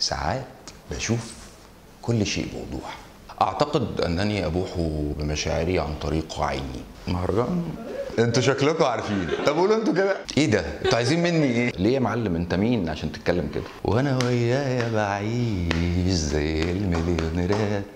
ساعات بشوف كل شيء بوضوح. اعتقد انني ابوح بمشاعري عن طريق عيني. مهرجان انتوا شكلكم عارفين. طب قولوا انتوا كده. ايه ده؟ انتوا عايزين مني ايه؟ ليه يا معلم؟ انت مين عشان تتكلم كده؟ وانا ويايا بعيش زي المليونيرات.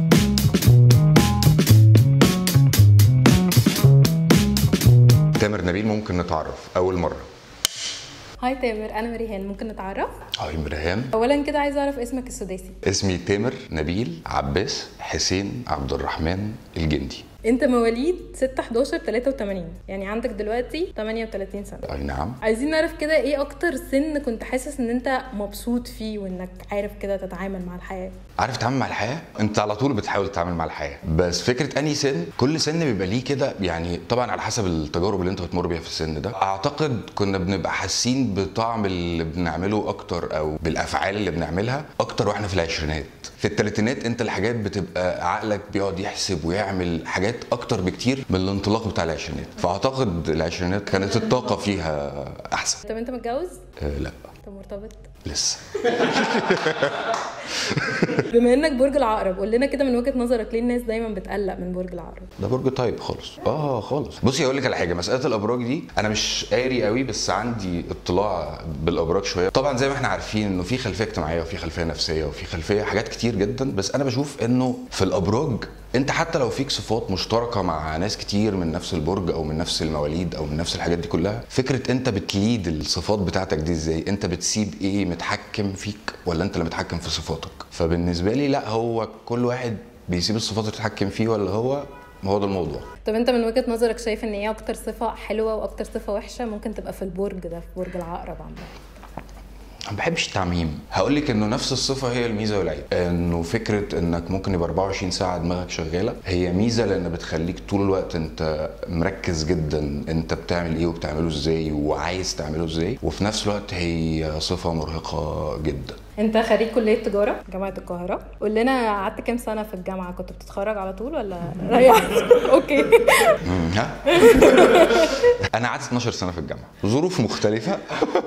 تامر نبيل، ممكن نتعرف اول مره؟ هاي تامر، انا مريهان، ممكن نتعرف؟ هاي مريهان. اولا كده عايزه اعرف اسمك السداسي. اسمي تامر نبيل عباس حسين عبد الرحمن الجندي. انت مواليد 6/11/83، يعني عندك دلوقتي 38 سنه. اي نعم. عايزين نعرف كده ايه اكتر سن كنت حاسس ان انت مبسوط فيه وانك عارف كده تتعامل مع الحياه؟ عارف تتعامل مع الحياه؟ انت على طول بتحاول تتعامل مع الحياه، بس فكره اني سن، كل سن بيبقى ليه كده، يعني طبعا على حسب التجارب اللي انت بتمر بيها في السن ده. اعتقد كنا بنبقى حاسين بطعم اللي بنعمله اكتر، او بالافعال اللي بنعملها اكتر واحنا في العشرينات. في الثلاثينات انت الحاجات بتبقى عقلك بيقعد يحسب ويعمل حاجات اكتر بكتير من الانطلاق بتاع العشرينات. فاعتقد العشرينات كانت الطاقه فيها احسن. طب انت متجوز؟ لا. طب مرتبط؟ لسه. بما انك برج العقرب، قول لنا كده من وجهة نظرك ليه الناس دايما بتقلق من برج العقرب؟ ده برج طيب خالص. خالص. بصي اقول لك على حاجه، مساله الابراج دي انا مش قاري قوي، بس عندي اطلاع بالابراج شويه. طبعا زي ما احنا عارفين انه في خلفيه اجتماعيه وفي خلفيه نفسيه وفي خلفيه حاجات كتير جدا، بس انا بشوف انه في الابراج انت حتى لو فيك صفات مشتركه مع ناس كتير من نفس البرج او من نفس المواليد او من نفس الحاجات دي كلها، فكره انت بتليد الصفات بتاعتك دي ازاي، انت بتسيب ايه متحكم فيك ولا انت اللي متحكم في صفاتك. فبالنسبه لي لا، هو كل واحد بيسيب الصفات اللي يتحكم فيه، ولا هو ده الموضوع. طب انت من وجهة نظرك شايف ان ايه اكتر صفة حلوة واكتر صفة وحشة ممكن تبقى في البرج ده، في برج العقرب عامة؟ ما بحبش التعميم. هقول لك انه نفس الصفه هي الميزه والعيب. انه فكره انك ممكن يبقى 24 ساعه دماغك شغاله هي ميزه، لان بتخليك طول الوقت انت مركز جدا انت بتعمل ايه وبتعمله ازاي وعايز تعمله ازاي، وفي نفس الوقت هي صفه مرهقه جدا. انت خريج كلية تجارة جامعة القاهرة، قول لنا قعدت كام سنة في الجامعة؟ كنت بتتخرج على طول ولا ريحت؟ اوكي. ها. انا قعدت 12 سنه في الجامعه، ظروف مختلفه.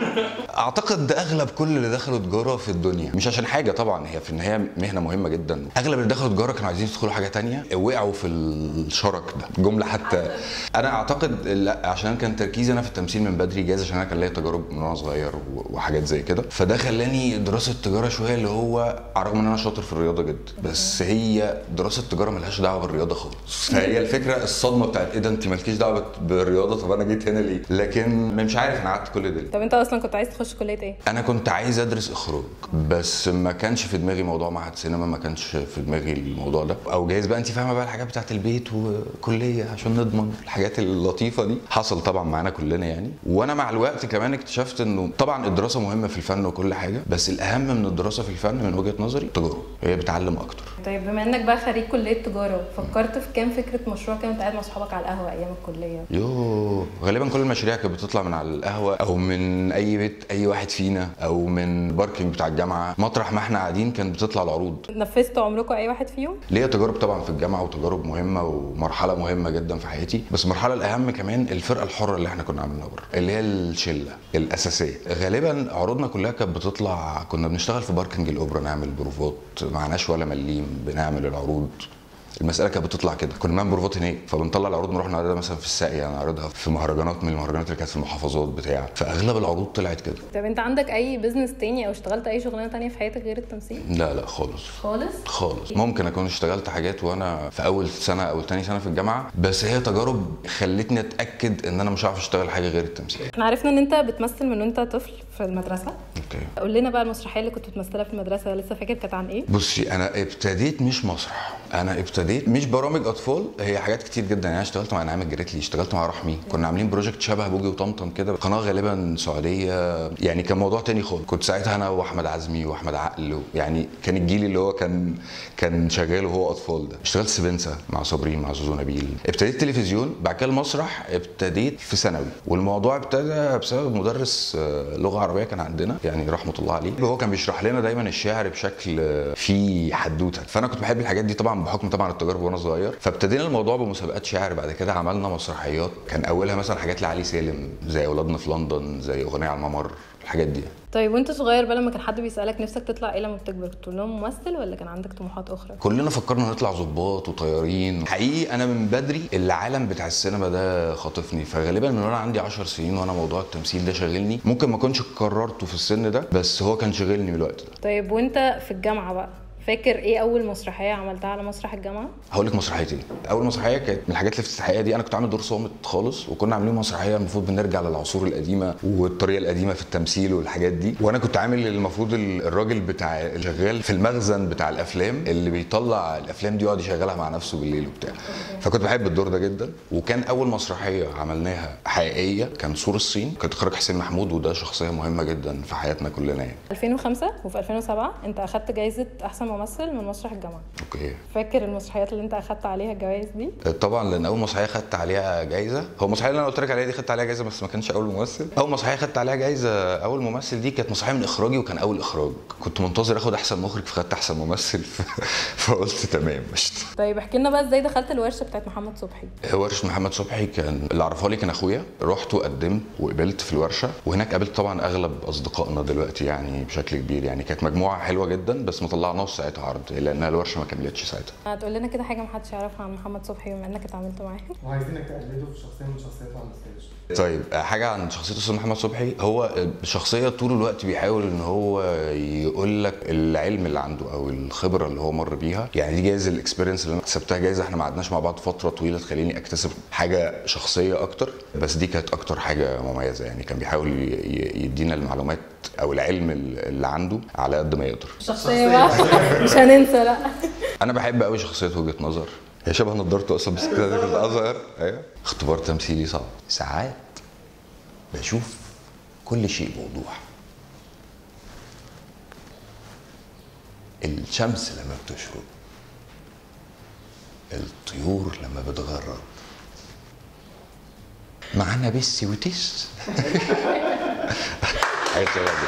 اعتقد ده اغلب كل اللي دخلوا تجاره في الدنيا، مش عشان حاجه طبعا، هي في النهايه مهنه مهمه جدا. اغلب اللي دخلوا تجاره كانوا عايزين يدخلوا حاجه تانية، وقعوا في الشرك ده جمله. حتى انا اعتقد لا، عشان كان تركيزي انا في التمثيل من بدري، جايز عشان انا كان ليا تجارب من وانا صغير وحاجات زي كده، فده خلاني دراسه تجاره شويه، اللي هو على الرغم ان انا شاطر في الرياضه جدا، بس هي دراسه تجاره ملهاش دعوه بالرياضه خالص. فهي الفكره الصدمه بتاعت ايه ده، انت مالكيش دعوه بالرياضه، طب انا جيت هنا ليه؟ لكن مش عارف، انا قعدت كل ده. طب انت اصلا كنت عايز تخش كليه ايه؟ انا كنت عايز ادرس اخراج، بس ما كانش في دماغي موضوع معهد سينما، ما كانش في دماغي الموضوع ده. او جايز بقى انت فاهمه بقى الحاجات بتاعت البيت وكليه عشان نضمن الحاجات اللطيفه دي. حصل طبعا معانا كلنا يعني. وانا مع الوقت كمان اكتشفت انه طبعا الدراسه مهمه في الفن وكل حاجه، بس الاهم من الدراسه في الفن من وجهه نظري التجاره، هي بتعلم اكتر. طيب بما انك بقى خريج كليه تجاره، فكرت في كام فكره مشروع كده وانت قاعد مع اصحابك على القهوه ايام الكليه؟ غالبا كل المشاريع كانت بتطلع من على القهوه، او من اي بيت اي واحد فينا، او من باركينج بتاع الجامعه، مطرح ما احنا قاعدين كانت بتطلع العروض. نفذتوا عمركم اي واحد فيهم؟ ليا تجارب طبعا في الجامعه، وتجارب مهمه ومرحله مهمه جدا في حياتي، بس المرحله الاهم كمان الفرقه الحره اللي احنا كنا عاملينها بره، اللي هي الشله الاساسيه. غالبا عروضنا كلها كانت بتطلع، كنا بنشتغل في باركينج الاوبرا، نعمل بروفات، معناش ولا مليم بنعمل العروض. المساله كانت بتطلع كده، كنا بنعمل بروفات هناك، فبنطلع العروض نروح نعرضها مثلا في الساقيه، نعرضها في مهرجانات من المهرجانات اللي كانت في المحافظات بتاع، فاغلب العروض طلعت كده. طب انت عندك اي بزنس تاني او اشتغلت اي شغلانه تانية في حياتك غير التمثيل؟ لا خالص خالص. ممكن اكون اشتغلت حاجات وانا في اول سنه او ثاني سنه في الجامعه، بس هي تجارب خلتني اتاكد ان انا مش عارف اشتغل حاجه غير التمثيل. احنا عرفنا ان انت بتمثل من وانت طفل في المدرسه. اوكي. قول لنا بقى المسرحيه اللي كنت بتمثلها في المدرسه، لسه فاكر كانت عن ايه؟ بصي انا ابتديت مش مسرح، انا ابتديت مش برامج اطفال، هي حاجات كتير جدا يعني. اشتغلت مع نعيم الجريتلي، اشتغلت مع رحمي، كنا عاملين بروجكت شبه بوجي وطمطم كده، قناه غالبا سعوديه يعني، كان موضوع تاني خالص. كنت ساعتها انا واحمد عزمي واحمد عقل يعني كان الجيل اللي هو كان شغال وهو اطفال ده. اشتغلت سبنسه مع صابرين مع زوزو نبيل. ابتديت تلفزيون، بعد كده المسرح ابتديت في ثانوي، والموضوع ابتدى بسبب مدرس لغه عربيه كان عندنا يعني رحمه الله عليه، هو كان بيشرح لنا دايما الشعر بشكل فيه حدوته، فانا كنت بحب الحاجات دي طبعا طبعا بحكم طبعا التجارب وانا صغير، فابتدينا الموضوع بمسابقات شعر. بعد كده عملنا مسرحيات، كان اولها مثلا حاجات لعلي سالم زي اولادنا في لندن، زي اغنيه على الممر، الحاجات دي. طيب وانت صغير بقى لما كان حد بيسالك نفسك تطلع ايه لما بتكبر، تقول لهم ممثل ولا كان عندك طموحات اخرى؟ كلنا فكرنا نطلع ضباط وطيارين. حقيقي انا من بدري العالم بتاع السينما ده خاطفني، فغالبا من وانا عندي 10 سنين وانا موضوع التمثيل ده شاغلني. ممكن ما كنتش قررته في السن ده، بس هو كان شاغلني من الوقت ده. طيب وانت في الجامعه بقى، فاكر ايه اول مسرحيه عملتها على مسرح الجامعه؟ هقول لك مسرحيتين. اول مسرحيه كانت من الحاجات الافتتاحيه دي، انا كنت عامل دور صامت خالص، وكنا عاملين مسرحيه المفروض بنرجع للعصور القديمه والطريقه القديمه في التمثيل والحاجات دي. وانا كنت عامل المفروض الراجل بتاع شغال في المخزن بتاع الافلام اللي بيطلع الافلام دي يقعد يشغلها مع نفسه بالليل وبتاع. فكنت بحب الدور ده جدا. وكان اول مسرحيه عملناها حقيقيه كان سور الصين، كانت اخراج حسين محمود، وده شخصيه مهمه جدا في حياتنا كلنا يعني. 2005 وفي 2007 انت اخدت جايزه احسن ممثل من مسرح الجامعه. اوكي. فاكر المسرحيات اللي انت اخدت عليها الجوائز دي؟ طبعا، لان اول مسرحيه خدت عليها جايزه، هو المسرحيه اللي انا قلت لك عليها دي خدت عليها جايزه بس ما كانش اول ممثل. اول مسرحيه خدت عليها جايزه اول ممثل دي كانت مسرحيه من اخراجي، وكان اول اخراج. كنت منتظر اخد احسن مخرج فخدت احسن ممثل فقلت تمام قشطه. طيب احكي لنا بقى ازاي دخلت الورشه بتاعت محمد صبحي؟ ورشه محمد صبحي كان اللي عرفها لي كان اخويا. رحت وقدمت وقبلت في الورشه، وهناك قابلت طبعا اغلب اصدقائنا دلوقتي يعني بشكل كبير. يعني كانت مجموعه حلوه جدا بس ما طلعناش ساعتها عرض لانها الورشه ما كملتش ساعتها. هتقول لنا كده حاجه محدش يعرفها عن محمد صبحي بما انك اتعاملت معاه؟ وعايزينك تقلده في شخصيه من شخصياته على الستيج. طيب حاجه عن شخصيه الاستاذ محمد صبحي، هو شخصيه طول الوقت بيحاول ان هو يقول لك العلم اللي عنده او الخبره اللي هو مر بيها. يعني دي جايزه الاكسبيرينس اللي انا اكتسبتها، جايزه احنا ما قعدناش مع بعض فتره طويله تخليني اكتسب حاجه شخصيه اكتر، بس دي كانت اكتر حاجه مميزه. يعني كان بيحاول يدينا المعلومات او العلم اللي عنده على قد ما يقدر. شخصيه بقى مش هننسى. لا انا بحب قوي شخصيه وجهه نظر، هي شبه نضارته اصلا بس كده كنت اصغر. ايوه. اختبار تمثيلي صعب. ساعات بشوف كل شيء بوضوح. الشمس لما بتشرق، الطيور لما بتغرد، معانا بس وتس حاجه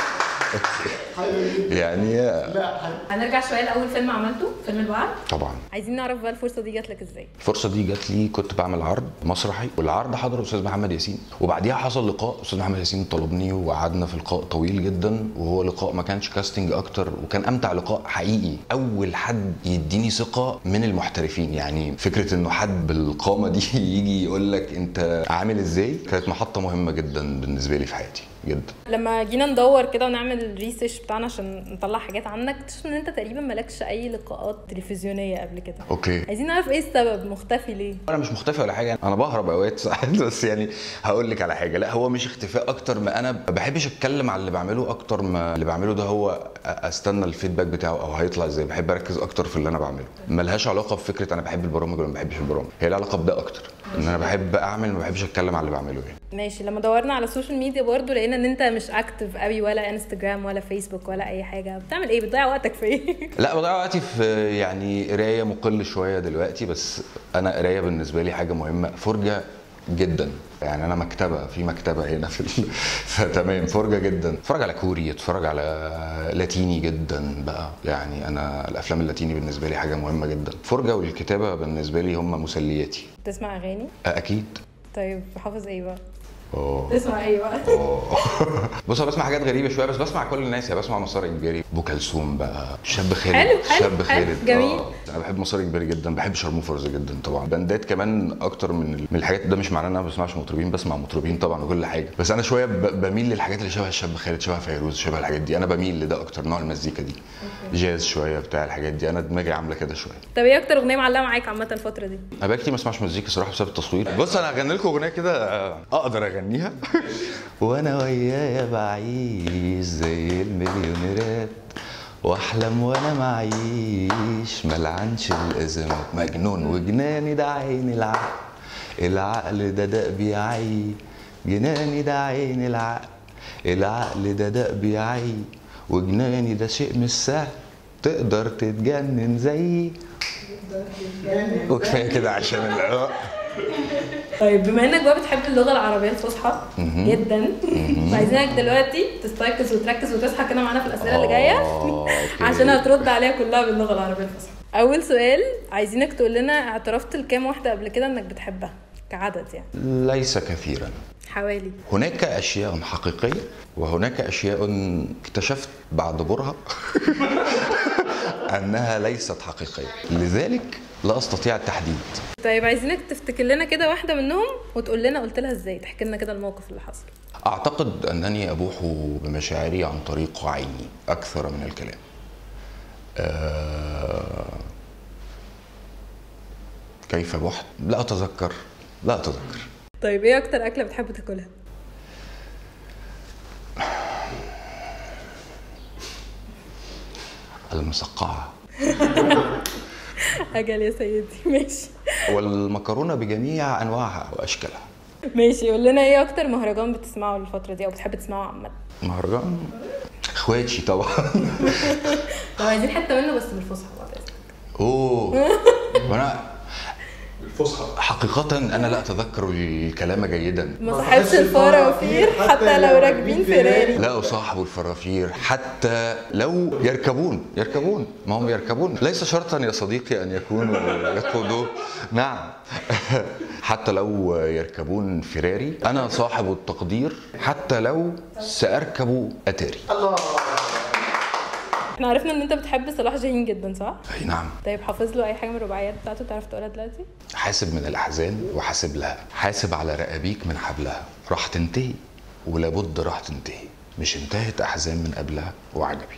يعني. هنرجع شويه لاول فيلم عملته، فيلم الوعد. طبعا عايزين نعرف بقى الفرصه دي جات لك ازاي؟ الفرصه دي جات لي كنت بعمل عرض مسرحي، والعرض حضره استاذ محمد ياسين، وبعديها حصل لقاء. استاذ محمد ياسين طلبني وقعدنا في لقاء طويل جدا، وهو لقاء ما كانش كاستنج اكتر، وكان امتع لقاء حقيقي. اول حد يديني ثقه من المحترفين، يعني فكره انه حد بالقامه دي يجي يقول لك انت عامل ازاي، كانت محطه مهمه جدا بالنسبه لي في حياتي جدا. لما جينا ندور كده ونعمل الريسيرش بتاعنا عشان نطلع حاجات عنك، اكتشفنا ان انت تقريبا مالكش اي لقاءات تلفزيونيه قبل كده. اوكي. عايزين نعرف ايه السبب، مختفي ليه؟ انا مش مختفي ولا حاجه، انا بهرب اوقات ساعات بس يعني هقول لك على حاجه، لا هو مش اختفاء اكتر ما انا ما بحبش اتكلم على اللي بعمله اكتر ما اللي بعمله ده هو استنى الفيدباك بتاعه او هيطلع ازاي. بحب اركز اكتر في اللي انا بعمله، ملهاش علاقه بفكره انا بحب البرامج ولا ما بحبش البرامج، هي لها علاقه بده اكتر، ان انا بحب اعمل ما بحبش اتكلم على اللي بعمله يعني. ماشي. لما دورنا على السوشيال ميديا برضو لقينا ان انت مش اكتف قوي، ولا انستجرام ولا فيسبوك ولا اي حاجه. بتعمل ايه؟ بتضيع وقتك في ايه؟ لا بضيع وقتي في يعني قرايه، مقل شويه دلوقتي، بس انا قرايه بالنسبه لي حاجه مهمه. فرجه جدا، يعني انا مكتبه في مكتبه هنا فتمام. فرجه جدا، اتفرج على كوري، اتفرج على لاتيني جدا بقى. يعني انا الافلام اللاتيني بالنسبه لي حاجه مهمه جدا. فرجه والكتابه بالنسبه لي هم مسلياتي. تسمع اغاني؟ اكيد. طيب حافظ ايه بقى؟ اه تسمع ايه بقى؟ بص انا بسمع حاجات غريبه شويه، بس بسمع كل الناس. يعني بسمع مسار اجباري، ابو كلثوم بقى، شاب خالد. حلو شاب خالد جميل. انا بحب مسار اجباري جدا، بحب شارموفرز جدا طبعا. باندات كمان اكتر من الحاجات. ده مش معناه ان انا ما بسمعش مطربين، بسمع مطربين طبعا وكل حاجه، بس انا شويه بميل للحاجات اللي شبه الشاب خالد، شبه فيروز، شبه الحاجات دي. انا بميل لده اكتر، نوع المزيكا دي. جاز شويه بتاع الحاجات دي، انا دماغي عامله كده شويه. طب ايه اكتر اغنيه معلقه معاك عامه الفتره دي؟ انا بقالي كتير ما اسمعش مزيكا صراحه بسبب التصوير. بص انا هغني لكم اغنيه كده اقدر اغنيها وانا ويايا بعيش زي المليونيرات، واحلم وانا معيش ملعنش الازمات، مجنون وجناني ده عين العقل، العقل ده دق بيعي، جناني ده عين العقل، العقل ده دق بيعي، وجناني ده شيء مش سهل، تقدر تتجنن زيي. وكفايه كده عشان طيب بما انك بقى بتحب اللغه العربيه الفصحى جدا، عايزينك دلوقتي تستيقظ وتركز وتصحى كده معانا في الاسئله اللي جايه عشان هترد عليها كلها باللغه العربيه الفصحى. اول سؤال، عايزينك تقول لنا اعترفت لكام واحده قبل كده انك بتحبها كعدد يعني؟ ليس كثيرا. حوالي. هناك اشياء حقيقيه وهناك اشياء اكتشفت بعد برهة انها ليست حقيقيه، لذلك لا استطيع التحديد. طيب عايزينك تفتكر لنا كده واحده منهم وتقول لنا قلت لها ازاي، تحكي لنا كده الموقف اللي حصل. اعتقد انني ابوح بمشاعري عن طريق عيني اكثر من الكلام. كيف بحت؟ لا اتذكر. طيب ايه اكتر اكله بتحب تاكلها؟ المسقعه. اجل يا سيدي. ماشي. والمكرونه بجميع انواعها واشكالها. ماشي، قول لنا ايه اكتر مهرجان بتسمعه الفتره دي او بتحب تسمعه عامه؟ مهرجان اخواتي طبعا. طب عايزين حته منه بس بالفصحى بعد اذنك. اوه. وانا الفصحى حقيقة أنا لا أتذكر الكلام جيدا. ما صاحبش الفرافير حتى لو راكبين فيراري. لا أصاحب الفرافير حتى لو يركبون. ما هم يركبون، ليس شرطا يا صديقي أن يكونوا يقودون. نعم. حتى لو يركبون فيراري أنا صاحب التقدير حتى لو سأركب أتاري. الله. احنا عرفنا ان انت بتحب صلاح جاهين جدا صح؟ أي نعم. طيب حافظ له اي حاجه من الرباعيات بتاعته تعرف تقولها دلوقتي؟ حاسب من الأحزان وحاسب لها، حاسب على رقابيك من حبلها، راح تنتهي ولابد راح تنتهي، مش انتهت أحزان من قبلها وعجبي.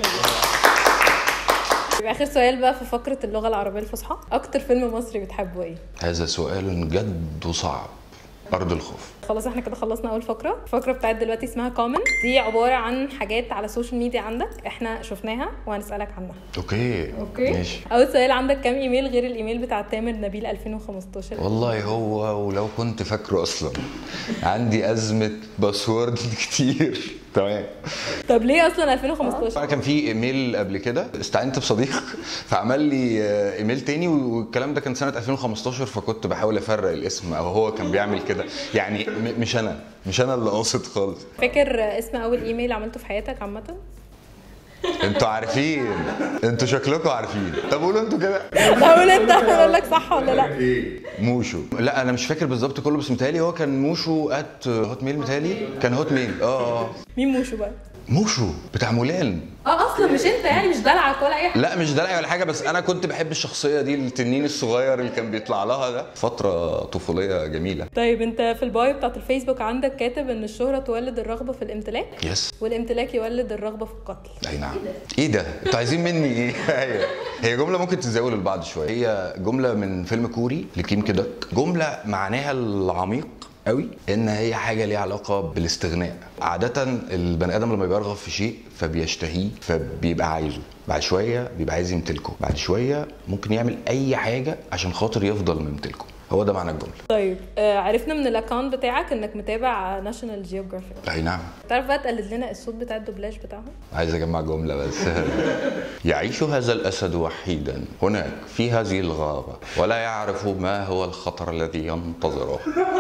اخر سؤال بقى في فقره اللغه العربيه الفصحى، اكتر فيلم مصري بتحبه ايه؟ هذا سؤال جد صعب. أرض الخوف. خلاص احنا كده خلصنا اول فقره. الفقره بتاعت دلوقتي اسمها كومنت، دي عباره عن حاجات على السوشيال ميديا عندك احنا شفناها وهنسالك عنها. اوكي ماشي. اول سؤال، عندك كام ايميل غير الايميل بتاع تامر نبيل 2015؟ والله هو ولو كنت فاكره اصلا عندي ازمه باسورد كتير. تمام. طب ليه اصلا 2015؟ انا كان في ايميل قبل كده استعنت بصديق فعمل لي ايميل تاني والكلام ده كان سنه 2015 فكنت بحاول افرق الاسم او هو كان بيعمل كده يعني مش انا اللي قاصد خالص. فاكر اسم اول ايميل عملته في حياتك عامه؟ انتوا عارفين، انتوا شكلكم عارفين. طب قولوا انتوا كده. قول انت اقول لك صح ولا لا. موشو. لا انا مش فاكر بالظبط كله بس متهيألي هو كان موشو @هوت ميل. متهيألي كان هوت ميل. مين موشو بقى؟ موشو بتاع مولان. اصلا مش انت يعني، مش دلعك ولا اي حاجه؟ لا مش دلعي ولا حاجه، بس انا كنت بحب الشخصيه دي، التنين الصغير اللي كان بيطلع لها ده. فتره طفوليه جميله. طيب انت في البايو بتاعت الفيسبوك عندك كاتب ان الشهره تولد الرغبه في الامتلاك، يس، والامتلاك يولد الرغبه في القتل. اي نعم. ايه ده؟ انتوا عايزين مني ايه؟ هي جمله ممكن تتزاول البعض شويه. هي جمله من فيلم كوري لكيم كيدك، جمله معناها العميق قوي ان هي حاجه ليها علاقه بالاستغناء. عاده البني ادم لما بيرغب في شيء فبيشتهيه فبيبقى عايزه، بعد شويه بيبقى عايز يمتلكه، بعد شويه ممكن يعمل اي حاجه عشان خاطر يفضل ممتلكه. هو ده معنى الجمله. طيب عرفنا من الاكونت بتاعك انك متابع ناشونال جيوغرافيك. اي نعم. تعرف بقى تقلد لنا الصوت بتاع الدوبلاج بتاعهم؟ عايز اجمع جمله بس. يعيش هذا الاسد وحيدا هناك في هذه الغابه ولا يعرف ما هو الخطر الذي ينتظره.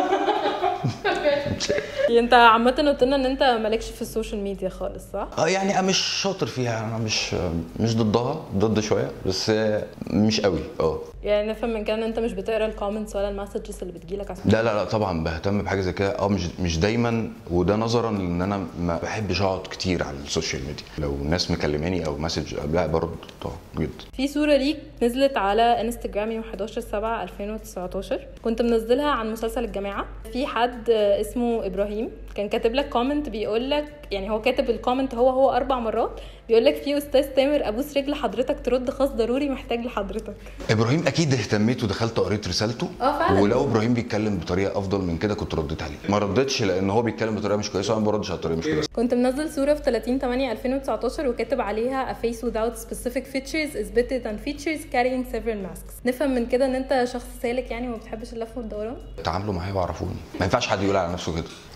انت عامه قلت لنا ان انت مالكش في السوشيال ميديا خالص صح؟ يعني انا مش شاطر فيها، انا مش ضدها، ضد شويه بس مش قوي. يعني نفهم من كده ان انت مش بتقرا الكومنتس ولا المسجز اللي بتجيلك على لا طبعا بهتم بحاجه زي كده. مش دايما، وده نظرا ان انا ما بحبش اقعد كتير على السوشيال ميديا. لو الناس مكلماني او مسج لا برد طبعا جدا. في صوره ليك نزلت على انستجرام يوم 11/7/2019 كنت منزلها عن مسلسل الجماعه. في حد اسمه ابراهيم كان كاتب لك كومنت بيقول لك، يعني هو كاتب الكومنت هو 4 مرات، بيقول لك في استاذ تامر ابوس رجل حضرتك ترد خاص ضروري محتاج لحضرتك. ابراهيم اكيد اهتميت ودخلت قريت رسالته. فعلا. ولو ابراهيم بيتكلم بطريقه افضل من كده كنت رديت عليه. ما ردتش لان هو بيتكلم بطريقه مش كويسه وانا ما بردش على الطريقه مش كويسه. كنت منزل صوره في 30/8/2019 وكاتب عليها a face without specific features is better than features carrying several masks. نفهم من كده ان انت شخص سالك يعني وما بتحبش اللف والدوران. تعاملوا معايا وعرفوني، ما ينفعش حد يقول على نفسه كده. انا بحب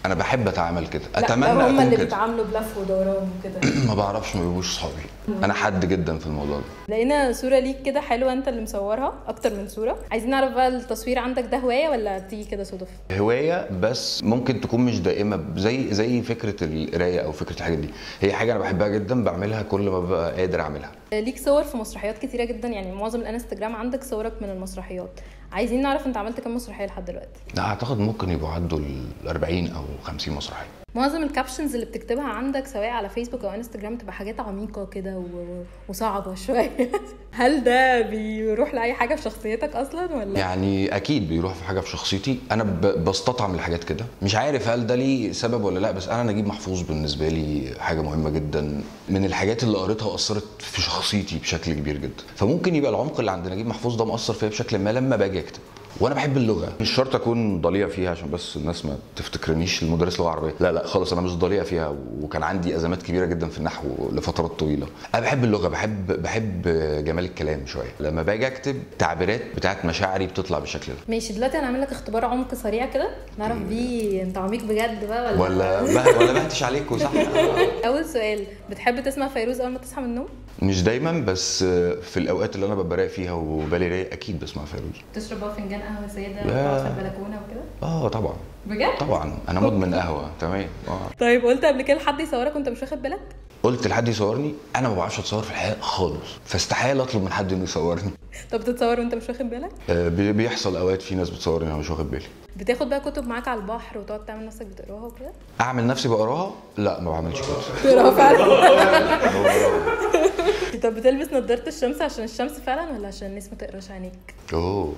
بحب اتعامل كده، لا، اتمنى هم اكون اللي كده. بيتعاملوا بلف ودوران وكده. ما بعرفش، ما بيبقوش صحابي. انا حد جدا في الموضوع ده. لقينا صورة ليك كده حلوة انت اللي مصورها، اكتر من صورة. عايزين نعرف بقى التصوير عندك ده هواية ولا بتيجي كده صدف؟ هوايه بس ممكن تكون مش دائمه، زي فكره القرايه او فكره الحاجات دي. هي حاجه انا بحبها جدا، بعملها كل ما ببقى قادر اعملها. ليك صور في مسرحيات كتيرة جدا، يعني معظم الانستجرام عندك صورك من المسرحيات. عايزين نعرف انت عملت كام مسرحية لحد دلوقتي؟ لا اعتقد ممكن يبقوا عدوا ال 40 او 50 مسرحيه. معظم الكابشنز اللي بتكتبها عندك سواء على فيسبوك او انستجرام تبقى حاجات عميقة كده وصعبة شوية. هل ده بيروح لأي حاجة في شخصيتك اصلا ولا؟ يعني اكيد بيروح في حاجه في شخصيتي. انا بستطعم الحاجات كده، مش عارف هل ده ليه سبب ولا لا، بس انا نجيب محفوظ بالنسبه لي حاجه مهمه جدا، من الحاجات اللي قريتها واثرت في شخصيتي بشكل كبير جدا. فممكن يبقى العمق اللي عند نجيب محفوظ ده مأثر فيا بشكل ما لما باجي اكتب. وانا بحب اللغه، مش شرط اكون ضليع فيها عشان بس الناس ما تفتكرنيش المدرس لغه عربيه، لا لا خالص، انا مش ضليع فيها، وكان عندي ازمات كبيره جدا في النحو لفترات طويله. انا بحب اللغه، بحب جمال الكلام شويه. لما باجي اكتب تعبيرات بتاعت مشاعري بتطلع بالشكل ده. ماشي، دلوقتي هنعمل لك اختبار عمق سريع كده نعرف بيه انت عميق بجد بقى ولا بهتش عليكم صح؟ اول سؤال، بتحب تسمع فيروز اول ما تصحى من النوم؟ مش دايما، بس في الاوقات اللي انا ببقى رايق فيها وبالي رايق اكيد بسمع فيروز. تشرب بقى فنجان قهوه ساده وتقعد في البلكونه وكده؟ طبعا بجد؟ طبعا، انا مدمن قهوه. تمام. طيب قلت قبل كده لحد يصورك وانت مش واخد بالك؟ قلت لحد يصورني؟ انا ما بعرفش اتصور في الحقيقه خالص، فاستحاله اطلب من حد انه يصورني. طب تتصور وانت مش واخد بالك؟ بيحصل اوقات في ناس بتصورني انا مش واخد بالي. بتاخد بقى كتب معاك على البحر وتقعد تعمل نفسك بتقراها وكده؟ اعمل نفسي بقراها؟ لا ما بعملش كده. بتقراها فعلا؟ طب بتلبس نظاره الشمس عشان الشمس فعلا ولا عشان الناس ما تقراش عينيك؟ اوه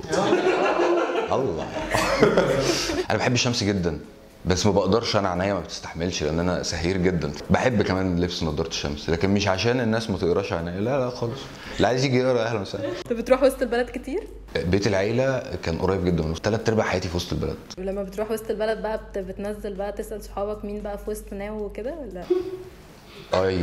الله. انا بحب الشمس جدا، بس ما بقدرش، انا عينيا ما بتستحملش لان انا سهير جدا. بحب كمان لبس نظاره الشمس، لكن مش عشان الناس ما تقراش عينيا، لا لا خالص. اللي عايز يجي يقرا اهلا وسهلا. طب بتروح وسط البلد كتير؟ بيت العيله كان قريب جدا، 3/4 حياتي في وسط البلد. ولما بتروح وسط البلد بقى بتنزل بقى تسال صحابك مين بقى في وسط ناو وكده ولا؟ اي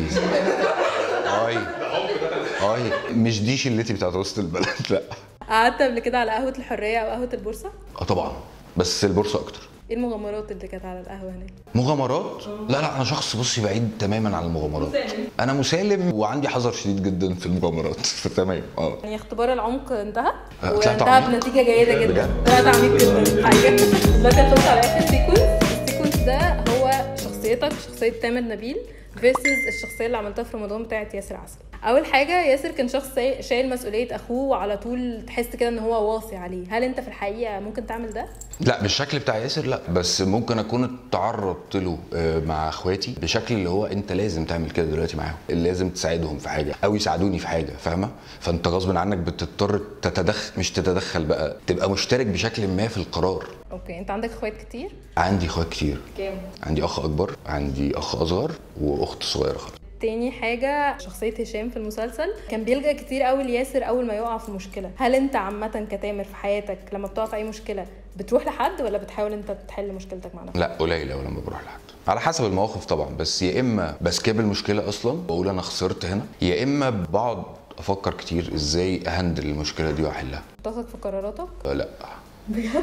مش دي شلتي بتاعت وسط البلد، لا. قعدت قبل كده على قهوه الحريه او قهوه البورصه؟ طبعا، بس البورصه اكتر. ايه المغامرات اللي كانت على القهوه هناك؟ مغامرات؟ لا انا شخص بصي بعيد تماما عن المغامرات. انا مسالم وعندي حذر شديد جدا في المغامرات. فتمام. يعني اختبار العمق انتهى وانتهى بنتيجه جيده جدا. طلعت عميق جدا حقيقه. دلوقتي هنخش على اخر السيكونس ده هو شخصيتك، شخصيه تامر نبيل فيرسز الشخصيه اللي عملتها في رمضان بتاعت ياسر عسل. اول حاجه، ياسر كان شخص شايل مسؤوليه اخوه وعلى طول تحس كده ان هو واصي عليه. هل انت في الحقيقه ممكن تعمل ده؟ لا بالشكل بتاع ياسر لا، بس ممكن اكون اتعرضت له مع اخواتي بشكل اللي هو انت لازم تعمل كده دلوقتي معاهم، لازم تساعدهم في حاجه او يساعدوني في حاجه، فاهمه؟ فانت غصب عنك بتضطر مش تتدخل بقى، تبقى مشترك بشكل ما في القرار. اوكي، انت عندك اخوات كتير؟ عندي اخوات كتير. كام؟ عندي اخ اكبر، عندي اخ اصغر، واخت صغيره خالص. تاني حاجة، شخصية هشام في المسلسل كان بيلجأ كتير قوي لياسر أول ما يقع في مشكلة. هل أنت عامة كتامر في حياتك لما بتقع في أي مشكلة بتروح لحد ولا بتحاول أنت تحل مشكلتك مع نفسك؟ لا قليل أوي لما بروح لحد، على حسب المواقف طبعا. بس يا إما بسكيب المشكلة أصلا وأقول أنا خسرت هنا، يا إما بقعد أفكر كتير إزاي أهندل المشكلة دي وأحلها. تثق في قراراتك؟ لا بجد؟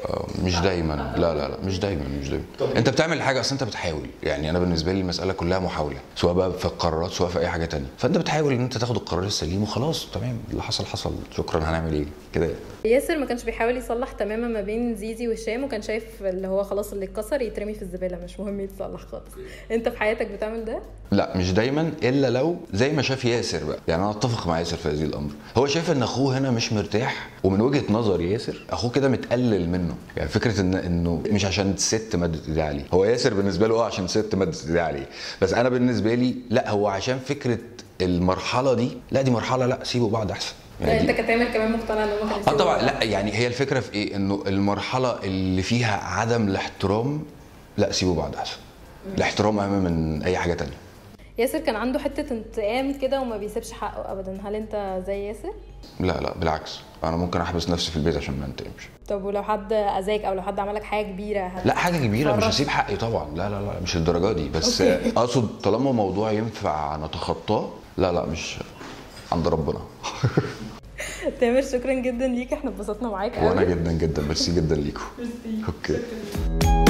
مش دايما، لا مش دايما. انت بتعمل حاجه اصل انت بتحاول، يعني انا بالنسبه لي المساله كلها محاوله، سواء بقى في القرارات سواء في اي حاجه تانية. فانت بتحاول ان انت تاخد القرار السليم وخلاص، تمام، اللي حصل شكرا، هنعمل ايه كده. ياسر ما كانش بيحاول يصلح تماما ما بين زيزي وهشام، وكان شايف اللي هو خلاص اللي اتكسر يترمي في الزباله، مش مهم يتصلح خالص. انت في حياتك بتعمل ده؟ لا مش دايما، الا لو زي ما شاف ياسر بقى. يعني انا اتفق مع ياسر في هذه الامر. هو شايف ان اخوه هنا مش مرتاح، ومن وجهه نظر ياسر اخوه كده متقلل منه. يعني فكره انه مش عشان الست مدت ايديها عليه، هو ياسر بالنسبه له عشان الست مدت ايديها عليه، بس انا بالنسبه لي لا، هو عشان فكره المرحله دي، لا دي مرحله، لا سيبوا بعض احسن. يعني انت كتامر كمان مقتنع ان هم كانوا يسيبوا طبعا. لا يعني هي الفكره في ايه، انه المرحله اللي فيها عدم الاحترام، لا سيبوا بعض احسن. الاحترام اهم من اي حاجه تانية. ياسر كان عنده حته انتقام كده وما بيسيبش حقه ابدا. هل انت زي ياسر؟ لا بالعكس، انا ممكن احبس نفسي في البيت عشان ما انتقمش. طب ولو حد اذاك او لو حد عمل لك حاجه كبيره لا حاجه كبيره مش هسيب حقي طبعا، لا مش الدرجه دي، بس اقصد طالما موضوع ينفع نتخطاه، لا مش عند ربنا. تامر شكرا جدا ليك، احنا اتبسطنا معاك قوي. وانا جدا ميرسي جدا ليكم. اوكي.